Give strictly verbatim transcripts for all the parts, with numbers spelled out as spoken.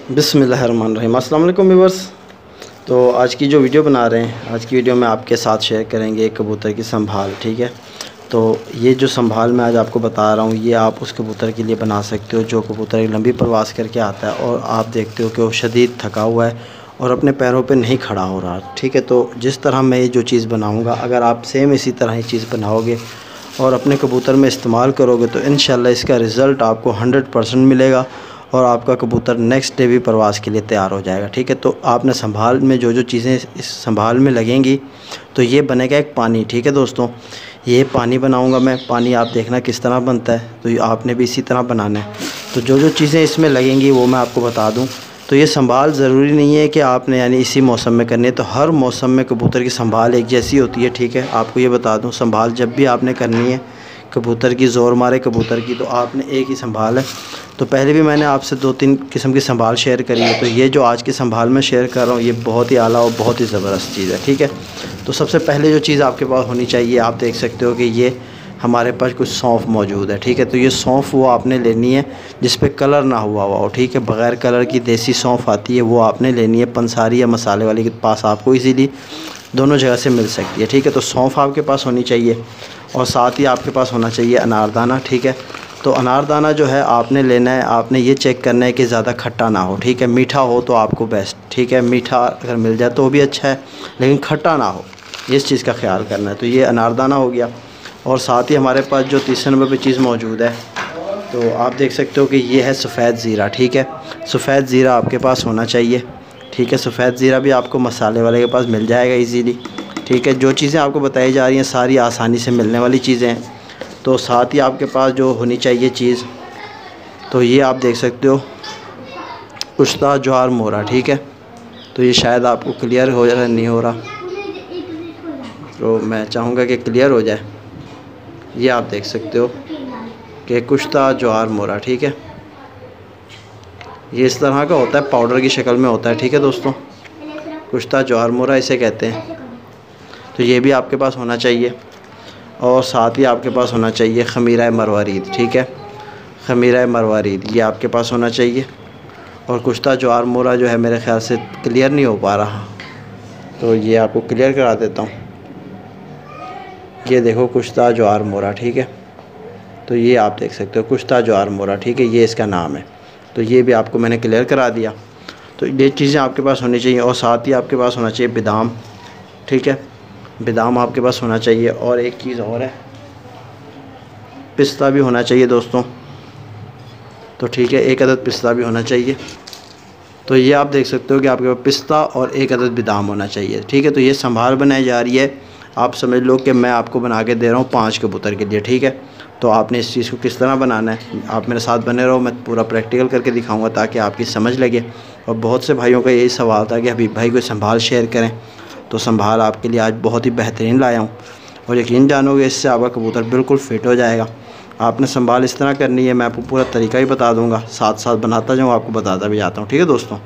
बिस्मिल्लाहिर्रहमानिर्रहीम। अस्सलाम वालेकुम व्यूअर्स। तो आज की जो वीडियो बना रहे हैं, आज की वीडियो में आपके साथ शेयर करेंगे एक कबूतर की संभाल। ठीक है, तो ये जो संभाल मैं आज आपको बता रहा हूँ, ये आप उस कबूतर के लिए बना सकते हो जो कबूतर एक लंबी प्रवास करके आता है और आप देखते हो कि वो शदीद थका हुआ है और अपने पैरों पे नहीं खड़ा हो रहा। ठीक है, तो जिस तरह मैं ये जो चीज़ बनाऊँगा, अगर आप सेम इसी तरह ही चीज़ बनाओगे और अपने कबूतर में इस्तेमाल करोगे तो इंशाल्लाह इसका रिज़ल्ट आपको हंड्रेड परसेंट मिलेगा और आपका कबूतर नेक्स्ट डे भी प्रवास के लिए तैयार हो जाएगा। ठीक है, तो आपने संभाल में जो जो चीज़ें इस संभाल में लगेंगी, तो ये बनेगा एक पानी। ठीक है दोस्तों, ये पानी बनाऊंगा मैं। पानी आप देखना किस तरह बनता है, तो आपने भी इसी तरह बनाना है। तो जो जो चीज़ें इसमें लगेंगी वो मैं आपको बता दूं। तो ये संभाल ज़रूरी नहीं है कि आपने यानी इसी मौसम में करनी है, तो हर मौसम में कबूतर की संभाल एक जैसी होती है। ठीक है, आपको ये बता दूँ, संभाल जब भी आपने करनी है कबूतर की, ज़ोर मारे कबूतर की, तो आपने एक ही संभाल है। तो पहले भी मैंने आपसे दो तीन किस्म की संभाल शेयर करी है, तो ये जो आज की संभाल मैं शेयर कर रहा हूँ ये बहुत ही आला और बहुत ही ज़बरदस्त चीज़ है। ठीक है, तो सबसे पहले जो चीज़ आपके पास होनी चाहिए, आप देख सकते हो कि ये हमारे पास कुछ सौंफ मौजूद है। ठीक है, तो ये सौंफ वो आपने लेनी है जिस पे कलर ना हुआ हुआ हो। ठीक है, बग़ैर कलर की देसी सौंफ आती है, वो आपने लेनी है। पंसारी या मसाले वाले के पास आपको इजीली दोनों जगह से मिल सकती है। ठीक है, तो सौंफ आपके पास होनी चाहिए और साथ ही आपके पास होना चाहिए अनारदाना। ठीक है, तो अनारदाना जो है आपने लेना है, आपने ये चेक करना है कि ज़्यादा खट्टा ना हो। ठीक है, मीठा हो तो आपको बेस्ट। ठीक है, मीठा अगर मिल जाए तो वो भी अच्छा है, लेकिन खट्टा ना हो, इस चीज़ का ख्याल करना है। तो ये अनारदाना हो गया और साथ ही हमारे पास जो तीस नंबर पर चीज़ मौजूद है, तो आप देख सकते हो कि ये है सफ़ेद ज़ीरा। ठीक है, सफ़ेद ज़ीरा आपके पास होना चाहिए। ठीक है, सफ़ेद ज़ीरा भी आपको मसाले वाले के पास मिल जाएगा इजीली। ठीक है, जो चीज़ें आपको बताई जा रही हैं सारी आसानी से मिलने वाली चीज़ें हैं। तो साथ ही आपके पास जो होनी चाहिए चीज़, तो ये आप देख सकते हो कुश्ता ज्वार मोरा। ठीक है, तो ये शायद आपको क्लियर हो रहा नहीं हो रहा, तो मैं चाहूँगा कि क्लियर हो जाए। ये आप देख सकते हो कि कुश्ता ज्वार मोरा। ठीक है, ये इस तरह का होता है, पाउडर की शक्ल में होता है। ठीक है दोस्तों, कुश्ता ज्वार मोरा इसे कहते हैं। तो ये भी आपके पास होना चाहिए और साथ ही आपके पास होना चाहिए खमीरा मरवारीद। ठीक है, खमीरा मरवारीद ये आपके पास होना चाहिए। और कुश्ता ज्वार मोरा जो है मेरे ख़्याल से क्लियर नहीं हो पा रहा, तो ये आपको क्लियर करा देता हूँ। ये देखो कुश्ता ज्वार मोरा। ठीक है, तो ये आप देख सकते हो कुश्ता ज्वार मोरा। ठीक है, ये इसका नाम है। तो ये भी आपको मैंने क्लियर करा दिया। तो ये चीज़ें आपके पास होनी चाहिए और साथ ही आपके पास होना चाहिए बादाम। ठीक है, बादाम आपके पास होना चाहिए और एक चीज़ और है, पिस्ता भी होना चाहिए दोस्तों। तो ठीक है, एक अदद पिस्ता भी होना चाहिए। तो ये आप देख सकते हो कि आपके पास पिस्ता और एक अदद बादाम होना चाहिए। ठीक है, तो ये संभाल बनाई जा रही है, आप समझ लो कि मैं आपको बना के दे रहा हूँ पाँच कबूतर के लिए। ठीक है, तो आपने इस चीज़ को किस तरह बनाना है, आप मेरे साथ बने रहो, मैं पूरा प्रैक्टिकल करके दिखाऊँगा ताकि आपकी समझ लगे। और बहुत से भाइयों का यही सवाल था कि हबीब भाई कोई संभाल शेयर करें, तो संभाल आपके लिए आज बहुत ही बेहतरीन लाया हूँ और यकीन जानोगे इससे आपका कबूतर बिल्कुल फिट हो जाएगा। आपने संभाल इस तरह करनी है, मैं आपको पूरा तरीका ही बता दूँगा, साथ साथ बनाता जाऊँ, आपको बताता भी जाता हूँ। ठीक है दोस्तों,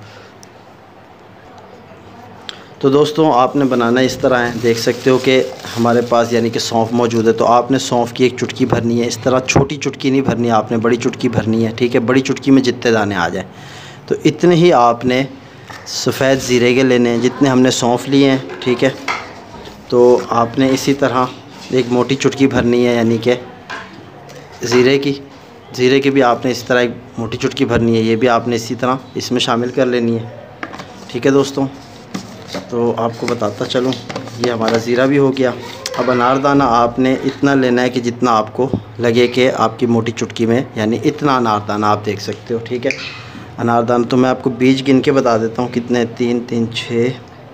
तो दोस्तों आपने बनाना इस तरह है, देख सकते हो कि हमारे पास यानी कि सौंफ मौजूद है। तो आपने सौंफ की एक चुटकी भरनी है, इस तरह छोटी चुटकी नहीं भरनी है, आपने बड़ी चुटकी भरनी है। ठीक है, बड़ी चुटकी में जितने दाने आ जाए, तो इतने ही आपने सफ़ेद ज़ीरे के लेने हैं जितने हमने सौंफ लिए हैं। ठीक है, तो आपने इसी तरह एक मोटी चुटकी भरनी है, यानी कि ज़ीरे की ज़ीरे की भी आपने इस तरह एक मोटी चुटकी भरनी है, ये भी आपने इसी तरह इसमें शामिल कर लेनी है। ठीक है दोस्तों, तो आपको बताता चलूँ, ये हमारा ज़ीरा भी हो गया। अब अनारदाना आपने इतना लेना है कि जितना आपको लगे कि आपकी मोटी चुटकी में, यानी इतना अनारदाना आप देख सकते हो। ठीक है, अनारदाना तो मैं आपको बीज गिन के बता देता हूँ कितने, तीन तीन छः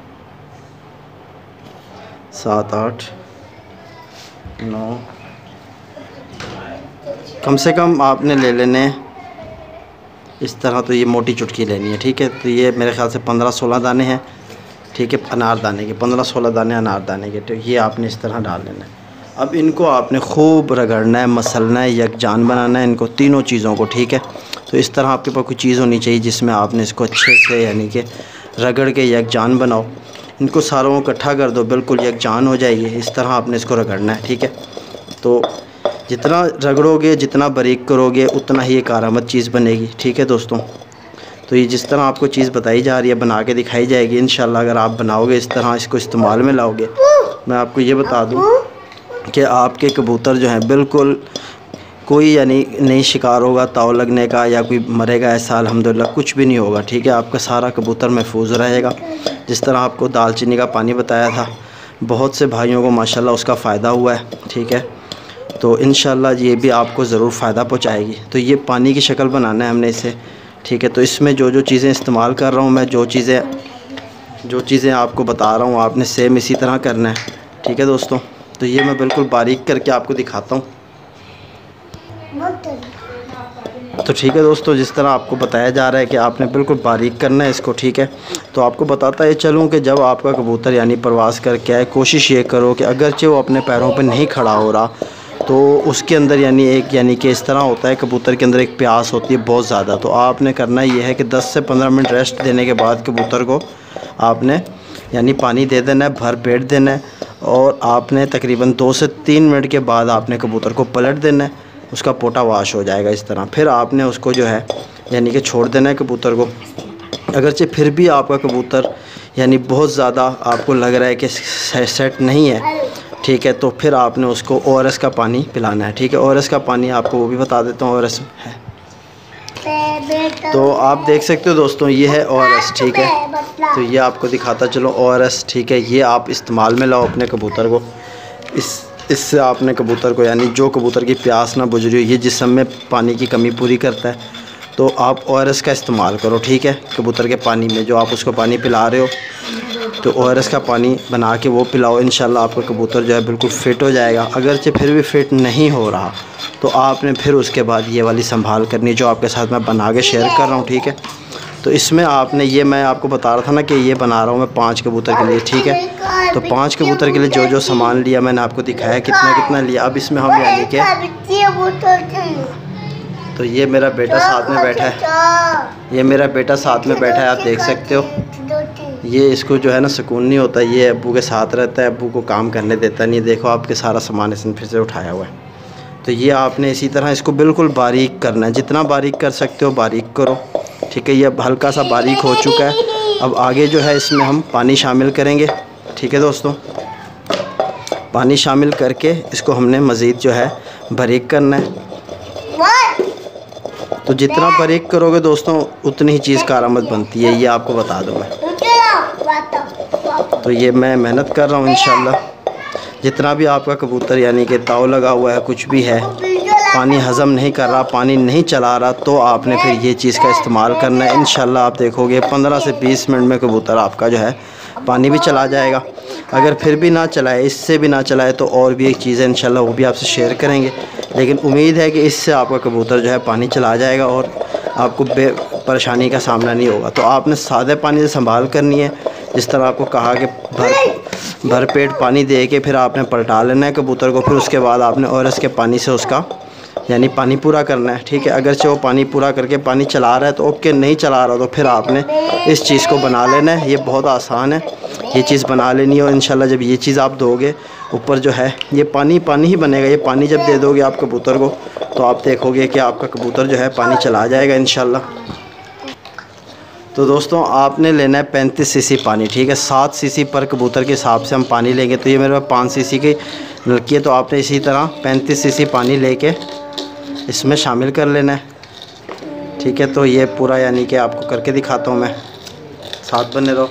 सात आठ नौ, कम से कम आपने ले लेने इस तरह। तो ये मोटी चुटकी लेनी है। ठीक है, तो ये मेरे ख्याल से पंद्रह सोलह दाने हैं। ठीक है, अनारदाने के पंद्रह सोलह दाने अनारदाने के, तो ये आपने इस तरह डाल लेना है। अब इनको आपने खूब रगड़ना है, मसलना है, यकजान बनाना है इनको तीनों चीज़ों को। ठीक है, तो इस तरह आपके पास कोई चीज़ होनी चाहिए जिसमें आपने इसको अच्छे से यानी कि रगड़ के यकजान बनाओ। इनको सारों को इकट्ठा कर दो, बिल्कुल यकजान हो जाइए, इस तरह आपने इसको रगड़ना है। ठीक है, तो जितना रगड़ोगे, जितना बारीक करोगे, उतना ही एक आरामद चीज़ बनेगी। ठीक है दोस्तों, तो ये जिस तरह आपको चीज़ बताई जा रही है बना के दिखाई जाएगी इंशाल्लाह। अगर आप बनाओगे इस तरह, इसको इस्तेमाल में लाओगे, मैं आपको ये बता दूँ कि आपके कबूतर जो हैं बिल्कुल कोई यानी नहीं शिकार होगा ताव लगने का या कोई मरेगा, ऐसा अल्हम्दुलिल्लाह कुछ भी नहीं होगा। ठीक है, आपका सारा कबूतर महफूज रहेगा। जिस तरह आपको दालचीनी का पानी बताया था, बहुत से भाइयों को माशाल्लाह उसका फ़ायदा हुआ है। ठीक है, तो इंशाल्लाह ये भी आपको ज़रूर फ़ायदा पहुँचाएगी। तो ये पानी की शक्ल बनाना है हमने इसे। ठीक है, तो इसमें जो जो चीज़ें इस्तेमाल कर रहा हूँ मैं, जो चीज़ें जो चीज़ें आपको बता रहा हूँ, आपने सेम इसी तरह करना है। ठीक है दोस्तों, तो ये मैं बिल्कुल बारीक करके आपको दिखाता हूँ। तो ठीक है दोस्तों, जिस तरह आपको बताया जा रहा है कि आपने बिल्कुल बारीक करना है इसको। ठीक है, तो आपको बताता है चलूँ कि जब आपका कबूतर यानी परवाज़ करके आए, कोशिश ये करो कि अगरचे वो अपने पैरों पर नहीं खड़ा हो रहा, तो उसके अंदर यानी एक यानी कि इस तरह होता है, कबूतर के अंदर एक प्यास होती है बहुत ज़्यादा। तो आपने करना ये है कि दस से पंद्रह मिनट रेस्ट देने के बाद कबूतर को आपने यानी पानी दे देना है, भर पेट देना है, और आपने तकरीबन दो से तीन मिनट के बाद आपने कबूतर को पलट देना है, उसका पोटा वाश हो जाएगा इस तरह। फिर आपने उसको जो है यानी कि छोड़ देना है कबूतर को। अगरचे फिर भी आपका कबूतर यानी बहुत ज़्यादा आपको लग रहा है कि सेट नहीं है, ठीक है, तो फिर आपने उसको ओ आर एस का पानी पिलाना है। ठीक है, ओ आर एस का पानी आपको वो भी बता देता हूँ, ओ आर एस है, तो आप देख सकते हो दोस्तों, ये है ओ आर एस। ठीक है, तो ये आपको दिखाता चलो ओ आर एस। ठीक है, ये आप इस्तेमाल में लाओ अपने कबूतर को। इस इससे आपने कबूतर को यानी जो कबूतर की प्यास ना बुझ रही हो, ये जिस्म में पानी की कमी पूरी करता है, तो आप ओ आर एस का इस्तेमाल करो। ठीक है, कबूतर के पानी में जो आप उसको पानी पिला रहे हो, तो ओ आर एस का पानी बना के वो पिलाओ। इंशाल्लाह आपका कबूतर जो है बिल्कुल फ़िट हो जाएगा। अगरचे फिर भी फ़िट नहीं हो रहा, तो आपने फिर उसके बाद ये वाली संभाल करनी जो आपके साथ मैं बना के शेयर कर रहा हूँ। ठीक है, तो इसमें आपने ये मैं आपको बता रहा था ना कि ये बना रहा हूँ मैं पाँच कबूतर के लिए। ठीक है, तो पांच कबूतर के लिए जो जो सामान लिया मैंने आपको दिखाया कितना कितना लिया। अब इसमें हम यानी कि तो ये मेरा बेटा साथ में बैठा है, ये मेरा बेटा साथ में बैठा है, आप देख सकते हो। ये इसको जो है ना सुकून नहीं होता, ये अब्बू के साथ रहता है, अब्बू को काम करने देता नहीं। देखो आपके सारा सामान इसने फिर से उठाया हुआ है। तो ये आपने इसी तरह इसको बिल्कुल बारीक करना है, जितना बारीक कर सकते हो बारीक करो। ठीक है, ये अब हल्का सा बारीक हो चुका है। अब आगे जो है इसमें हम पानी शामिल करेंगे। ठीक है दोस्तों, पानी शामिल करके इसको हमने मज़ीद जो है बारीक करना है। तो जितना बारीक करोगे दोस्तों उतनी ही चीज़ कारआमद बनती है, ये आपको बता दूँ मैं। तो ये मैं मेहनत कर रहा हूँ इंशाल्लाह। जितना भी आपका कबूतर यानी कि ताव लगा हुआ है, कुछ भी है, पानी हज़म नहीं कर रहा, पानी नहीं चला रहा, तो आपने फिर ये चीज़ का इस्तेमाल करना है। इंशाल्लाह आप देखोगे पंद्रह से बीस मिनट में कबूतर आपका जो है पानी भी चला जाएगा। अगर फिर भी ना चलाए, इससे भी ना चलाए, तो और भी एक चीज़ है इंशाल्लाह वो भी आपसे शेयर करेंगे। लेकिन उम्मीद है कि इससे आपका कबूतर जो है पानी चला जाएगा और आपको बे परेशानी का सामना नहीं होगा। तो आपने सादे पानी से संभाल करनी है, जिस तरह आपको कहा कि भर भर पेट पानी दे के फिर आपने पलटा लेना है कबूतर को। फिर उसके बाद आपने ओ आर एस के पानी से उसका यानी पानी पूरा करना है। ठीक है, अगर से वो पानी पूरा करके पानी चला रहा है तो ओके, नहीं चला रहा तो फिर आपने इस चीज़ को बना लेना है। ये बहुत आसान है, ये चीज़ बना लेनी है। और इंशाल्लाह जब ये चीज़ आप दोगे, ऊपर जो है ये पानी पानी ही बनेगा। ये पानी जब दे दोगे आप कबूतर को, तो आप देखोगे कि आपका कबूतर जो है पानी चला जाएगा इंशाल्लाह। तो दोस्तों आपने लेना है पैंतीस सीसी पानी। ठीक है, सात सीसी पर कबूतर के हिसाब से हम पानी लेंगे। तो ये मेरे पास पाँच सीसी की नलकी है, तो आपने इसी तरह पैंतीस सीसी पानी लेके इसमें शामिल कर लेना है। ठीक है, तो ये पूरा यानी कि आपको करके दिखाता हूँ मैं, साथ बने रहो।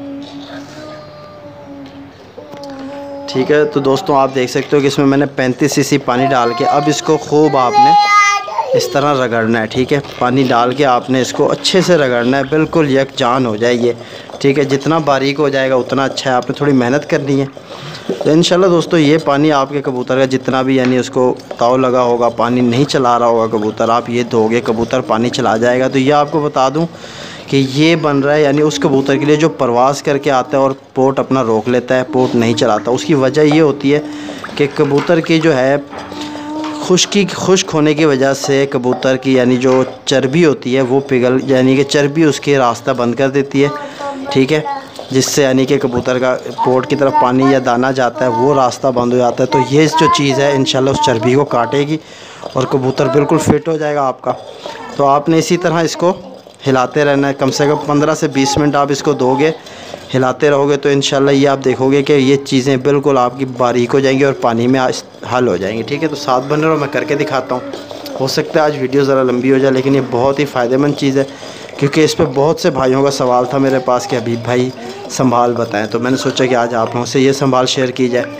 ठीक है, तो दोस्तों आप देख सकते हो कि इसमें मैंने पैंतीस सीसी पानी डाल के अब इसको खूब आपने इस तरह रगड़ना है। ठीक है, पानी डाल के आपने इसको अच्छे से रगड़ना है, बिल्कुल यकजान हो जाए ये। ठीक है, जितना बारीक हो जाएगा उतना अच्छा है, आपने थोड़ी मेहनत करनी है। तो इंशाल्लाह दोस्तों ये पानी आपके कबूतर का जितना भी यानी उसको ताव लगा होगा, पानी नहीं चला रहा होगा कबूतर, आप ये दोगे कबूतर पानी चला जाएगा। तो ये आपको बता दूं कि ये बन रहा है यानी उस कबूतर के लिए जो परवाज़ करके आता है और पोट अपना रोक लेता है, पोट नहीं चलाता। उसकी वजह ये होती है कि कबूतर की जो है खुश्की खुश्क होने की वजह से कबूतर की यानी जो चर्बी होती है वो पिघल यानी कि चर्बी उसके रास्ता बंद कर देती है। ठीक है, जिससे यानी कि कबूतर का पोट की तरफ पानी या दाना जाता है वो रास्ता बंद हो जाता है। तो ये जो चीज़ है इंशाल्लाह उस चर्बी को काटेगी और कबूतर बिल्कुल फिट हो जाएगा आपका। तो आपने इसी तरह इसको हिलाते रहना है। कम से कम पंद्रह से बीस मिनट आप इसको दोगे, हिलाते रहोगे तो इंशाल्लाह ये आप देखोगे कि ये चीज़ें बिल्कुल आपकी बारीक हो जाएंगी और पानी में हल हो जाएंगी। ठीक है, तो साथ बने रहो, मैं करके दिखाता हूँ। हो सकता है आज वीडियो ज़रा लंबी हो जाए, लेकिन ये बहुत ही फ़ायदेमंद चीज़ है, क्योंकि इस पर बहुत से भाइयों का सवाल था मेरे पास कि हबीब भाई संभाल बताएं, तो मैंने सोचा कि आज आप लोगों से ये संभाल शेयर की जाए।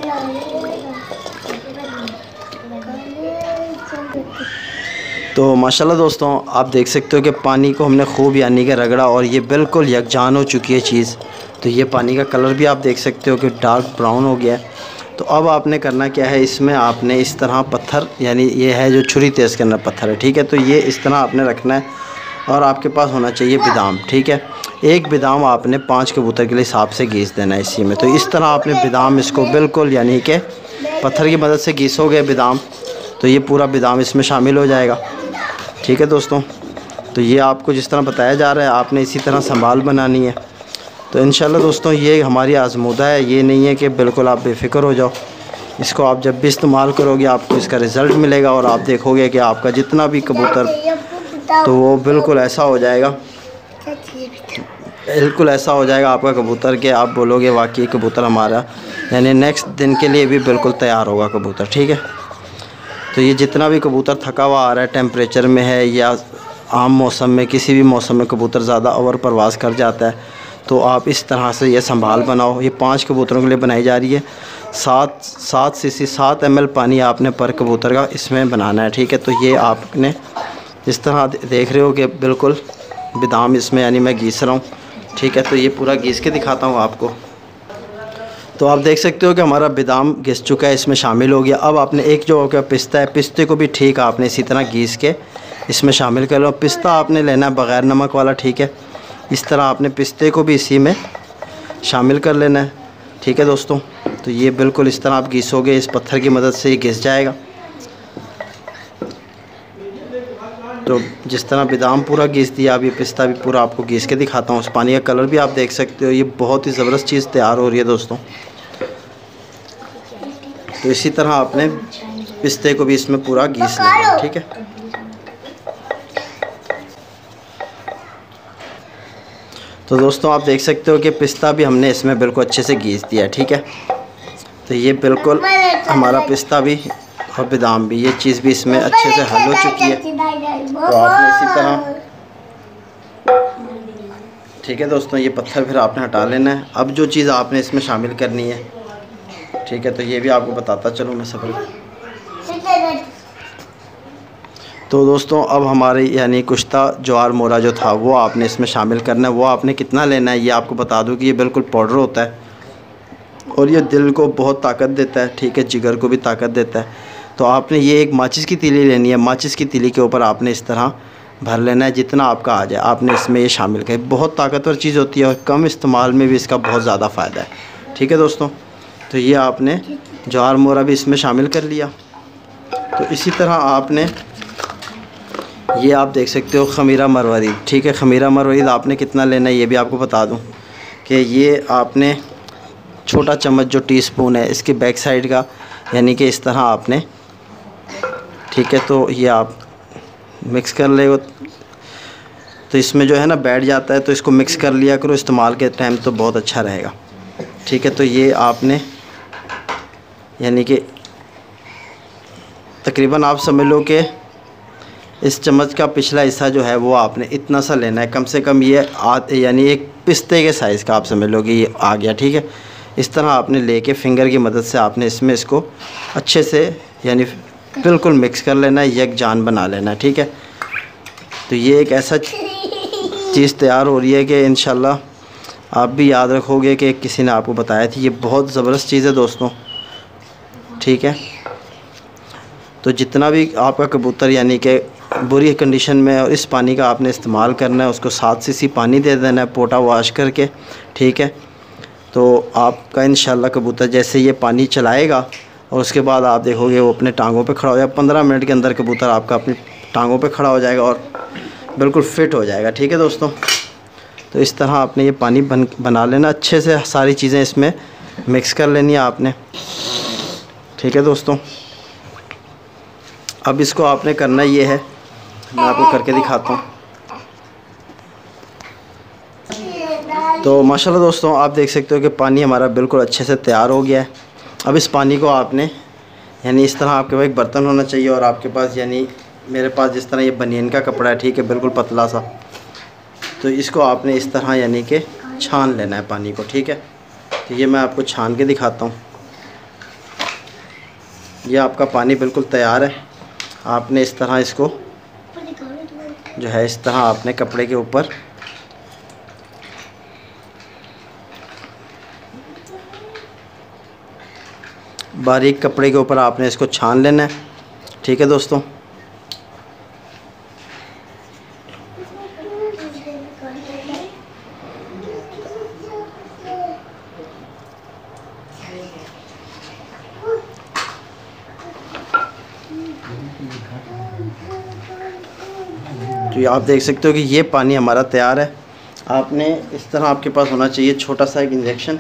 तो माशाल्लाह दोस्तों, आप देख सकते हो कि पानी को हमने खूब यानी कि रगड़ा और ये बिल्कुल यकजान हो चुकी है चीज़। तो ये पानी का कलर भी आप देख सकते हो कि डार्क ब्राउन हो गया है। तो अब आपने करना क्या है, इसमें आपने इस तरह पत्थर, यानी ये है जो छुरी तेज़ करना पत्थर है, ठीक है। तो ये इस तरह आपने रखना है और आपके पास होना चाहिए बादाम, ठीक है। एक बादाम आपने पाँच कबूतर के हिसाब से घीस देना है इसी में। तो इस तरह आपने बादाम इसको बिल्कुल यानी कि पत्थर की मदद से घीसोगे बादाम, तो ये पूरा बादाम इसमें शामिल हो जाएगा। ठीक है दोस्तों, तो ये आपको जिस तरह बताया जा रहा है आपने इसी तरह संभाल बनानी है। तो इंशाल्लाह दोस्तों ये हमारी आज़मूदा है, ये नहीं है कि बिल्कुल आप बेफ़िक्र हो जाओ। इसको आप जब भी इस्तेमाल करोगे आपको इसका रिज़ल्ट मिलेगा और आप देखोगे कि आपका जितना भी कबूतर तो वो बिल्कुल ऐसा हो जाएगा, बिल्कुल ऐसा हो जाएगा आपका कबूतर कि आप बोलोगे वाकई कबूतर हमारा यानी नेक्स्ट दिन के लिए भी बिल्कुल तैयार होगा कबूतर। ठीक है, तो ये जितना भी कबूतर थका हुआ आ रहा है, टेम्परेचर में है या आम मौसम में, किसी भी मौसम में कबूतर ज़्यादा ओवर परवाज़ कर जाता है, तो आप इस तरह से ये संभाल बनाओ। ये पांच कबूतरों के लिए बनाई जा रही है। सात सात सी सी सात एम एल पानी आपने पर कबूतर का इसमें बनाना है। ठीक है, तो ये आपने इस तरह देख रहे हो कि बिल्कुल बादाम इसमें यानी मैं घीस रहा हूँ। ठीक है, तो ये पूरा घीस के दिखाता हूँ आपको। तो आप देख सकते हो कि हमारा बादाम घिस चुका है, इसमें शामिल हो गया। अब आपने एक जो क्या पिस्ता है, पिस्ते को भी ठीक आपने इसी तरह घीस के इसमें शामिल कर लो। पिस्ता आपने लेना है बग़ैर नमक वाला। ठीक है, इस तरह आपने पिस्ते को भी इसी में शामिल कर लेना है। ठीक है दोस्तों, तो ये बिल्कुल इस तरह आप घिसोगे, इस पत्थर की मदद से ये घिस जाएगा। तो जिस तरह बादाम पूरा घिस दिया, अब ये पिस्ता भी पूरा आपको घिस के दिखाता हूँ। उस पानी का कलर भी आप देख सकते हो, ये बहुत ही ज़बरदस्त चीज़ तैयार हो रही है दोस्तों। तो इसी तरह आपने पिस्ते को भी इसमें पूरा घिस लेना। ठीक है, तो दोस्तों आप देख सकते हो कि पिस्ता भी हमने इसमें बिल्कुल अच्छे से घिस दिया। ठीक है, तो ये बिल्कुल हमारा पिस्ता भी और बादाम भी, ये चीज़ भी इसमें अच्छे से हल हो चुकी है। तो आपने इसी तरह, ठीक है दोस्तों, ये पत्थर फिर आपने हटा लेना है। अब जो चीज़ आपने इसमें शामिल करनी है, ठीक है, तो ये भी आपको बताता चलो मैं सब। तो दोस्तों अब हमारे यानी कुश्ता ज्वार मोरा जो था वो आपने इसमें शामिल करना है। वो आपने कितना लेना है ये आपको बता दूं कि ये बिल्कुल पाउडर होता है और ये दिल को बहुत ताकत देता है। ठीक है, जिगर को भी ताकत देता है। तो आपने ये एक माचिस की तीली लेनी है। माचिस की तीली के ऊपर आपने इस तरह भर लेना है, जितना आपका आ जाए आपने इसमें ये शामिल कर। बहुत ताकतवर चीज़ होती है और कम इस्तेमाल में भी इसका बहुत ज़्यादा फ़ायदा है। ठीक है दोस्तों, तो ये आपने ज्वार मोरा भी इसमें शामिल कर लिया। तो इसी तरह आपने ये आप देख सकते हो खमीरा मरवरीद। ठीक है, खमीरा मरवरीद आपने कितना लेना है ये भी आपको बता दूं कि ये आपने छोटा चम्मच जो टीस्पून है इसके बैक साइड का, यानी कि इस तरह आपने, ठीक है, तो ये आप मिक्स कर ले। तो इसमें जो है ना बैठ जाता है, तो इसको मिक्स कर लिया करो इस्तेमाल के टाइम, तो बहुत अच्छा रहेगा। ठीक है, तो ये आपने यानी कि तकरीबन आप समझ लो कि इस चम्मच का पिछला हिस्सा जो है वो आपने इतना सा लेना है, कम से कम ये आध यानी एक पिस्ते के साइज़ का आप समझ लो कि ये आ गया। ठीक है, इस तरह आपने लेके फिंगर की मदद से आपने इसमें इसको अच्छे से यानी बिल्कुल मिक्स कर लेना है, यकजान बना लेना है। ठीक है, तो ये एक ऐसा चीज़ तैयार हो रही है कि इंशाल्लाह आप भी याद रखोगे कि किसी ने आपको बताया थी। ये बहुत ज़बरदस्त चीज़ है दोस्तों। ठीक है, तो जितना भी आपका कबूतर यानी कि बुरी कंडीशन में और इस पानी का आपने इस्तेमाल करना है, उसको सात सीसी पानी दे देना है पोटा वॉश करके। ठीक है, तो आपका इंशाल्लाह कबूतर जैसे ये पानी चलाएगा और उसके बाद आप देखोगे वो अपने टांगों पे खड़ा हो जाएगा। पंद्रह मिनट के अंदर कबूतर आपका अपनी टांगों पे खड़ा हो जाएगा और बिल्कुल फिट हो जाएगा। ठीक है दोस्तों, तो इस तरह आपने ये पानी बन बना लेना, अच्छे से सारी चीज़ें इसमें मिक्स कर लेनी है आपने। ठीक है दोस्तों, अब इसको आपने करना ये है, मैं आपको करके दिखाता हूँ। तो माशाल्लाह दोस्तों आप देख सकते हो कि पानी हमारा बिल्कुल अच्छे से तैयार हो गया है। अब इस पानी को आपने यानी इस तरह आपके पास एक बर्तन होना चाहिए और आपके पास यानी मेरे पास जिस तरह ये बनियन का कपड़ा है, ठीक है, बिल्कुल पतला सा। तो इसको आपने इस तरह यानी कि छान लेना है पानी को, ठीक है। तो ये मैं आपको छान के दिखाता हूँ। ये आपका पानी बिल्कुल तैयार है। आपने इस तरह इसको जो है इस तरह आपने कपड़े के ऊपर बारीक कपड़े के ऊपर आपने इसको छान लेना है, ठीक है दोस्तों। तो ये आप देख सकते हो कि ये पानी हमारा तैयार है। आपने इस तरह आपके पास होना चाहिए छोटा सा एक इंजेक्शन,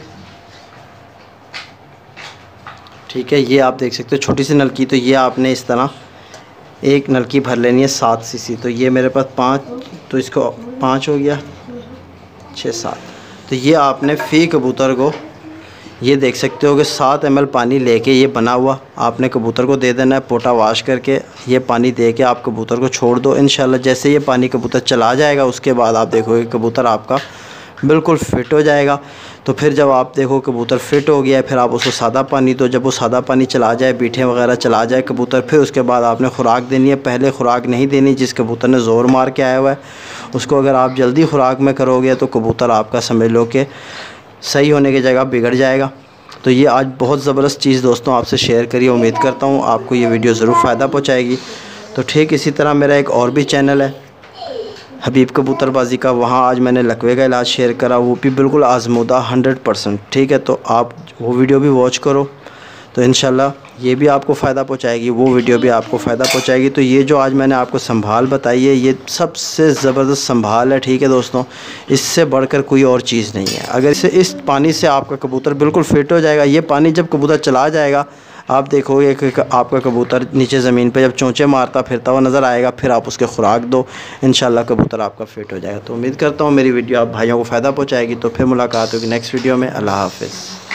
ठीक है। ये आप देख सकते हो छोटी सी नलकी। तो ये आपने इस तरह एक नलकी भर लेनी है सात सीसी। तो ये मेरे पास पाँच, तो इसको पाँच हो गया, छः सात। तो ये आपने फ़ी कबूतर को ये देख सकते हो कि सात एम एल पानी लेके ये बना हुआ आपने कबूतर को दे देना है। पोटा वाश करके ये पानी दे के आप कबूतर को छोड़ दो। इंशाल्लाह जैसे ये पानी कबूतर चला जाएगा उसके बाद आप देखोगे कबूतर आपका बिल्कुल फ़िट हो जाएगा। तो फिर जब आप देखो कबूतर फ़िट हो गया है फिर आप उसको सादा पानी दो। जब वो सादा पानी चला जाए, बीठे वगैरह चला जाए कबूतर, फिर उसके बाद आपने खुराक देनी है। पहले खुराक नहीं देनी। जिस कबूतर ने ज़ोर मार के आया हुआ है उसको अगर आप जल्दी खुराक में करोगे तो कबूतर आपका समझ लो कि सही होने की जगह बिगड़ जाएगा। तो ये आज बहुत ज़बरदस्त चीज़ दोस्तों आपसे शेयर करी। उम्मीद करता हूँ आपको ये वीडियो ज़रूर फ़ायदा पहुँचाएगी। तो ठीक इसी तरह मेरा एक और भी चैनल है हबीब कबूतरबाजी का, वहाँ आज मैंने लकवे का इलाज शेयर करा, वो भी बिल्कुल आजमूदा हंड्रेड परसेंट, ठीक है। तो आप वो वीडियो भी वॉच करो तो इंशाल्लाह ये भी आपको फ़ायदा पहुँचाएगी, वो वीडियो भी आपको फ़ायदा पहुँचाएगी। तो ये जो आज मैंने आपको संभाल बताई है ये सबसे ज़बरदस्त संभाल है, ठीक है दोस्तों। इससे बढ़कर कोई और चीज़ नहीं है। अगर इसे इस पानी से आपका कबूतर बिल्कुल फ़िट हो जाएगा। ये पानी जब कबूतर चला जाएगा आप देखोगे कि आपका कबूतर नीचे ज़मीन पे जब चोंचे मारता फिरता हुआ नज़र आएगा। फिर आप उसके खुराक दो, इंशाल्लाह कबूतर आपका फ़िट हो जाएगा। तो उम्मीद करता हूँ मेरी वीडियो आप भाइयों को फ़ायदा पहुँचाएगी। तो फिर मुलाकात होगी नेक्स्ट वीडियो में। अल्लाह हाफ़िज़।